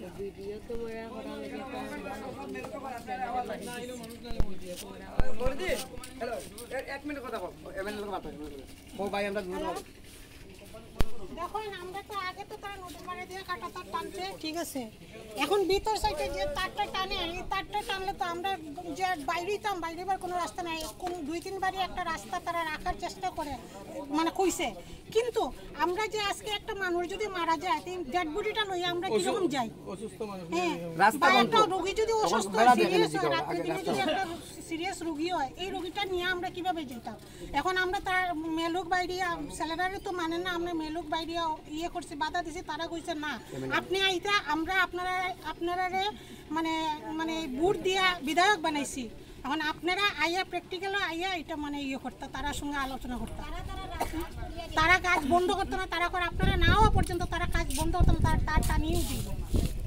দেখুন আমরা তো আগে তো তারা নতুন বাড়ি দিয়ে কাটা তার টানছে, ঠিক আছে, এখন ভিতর সাইডে যে তারটা টানে, এই তারটা টানলে তো আমরা যে বাইরেইতাম, বাইরেবার কোনো রাস্তা নাই, কোন 2-3 বাড়ি একটা রাস্তা তারা রাখার চেষ্টা করে, মানে কইছে, কিন্তু আমরা যে আজকে একটা মানুষ যদি মারা যায় ডেড বডিটা লইয়া আমরা কিরকম যাই, হ্যাঁ, বা একটা রোগী যদি অসুস্থ সিরিয়াস হয়, রাত্রে দিনে যদি একটা সিরিয়াস রোগী হয়, এই রোগীটা নিয়ে আমরা কিভাবে যেতাম? এখন আমরা তার মেলুক বাইরিয়া স্যালারি তো মানে না, আমরা মেলুক বাইরিয়া ইয়ে করছি, বাধা দিছি, তারা কইছে না আপনি আইতা, আমরা আপনারা মানে মানে বুট দিয়া বিধায়ক বানাইছি, এখন আপনারা আইয়া প্র্যাকটিক্যাল আইয়া এটা মানে ইয়ে করতে, তারা সঙ্গে আলোচনা করতে, তারা কাজ বন্ধ করতো না, তারা করে আপনারা নাও পর্যন্ত তারা কাজ বন্ধ করতো না, তার টানিয়েও দিল।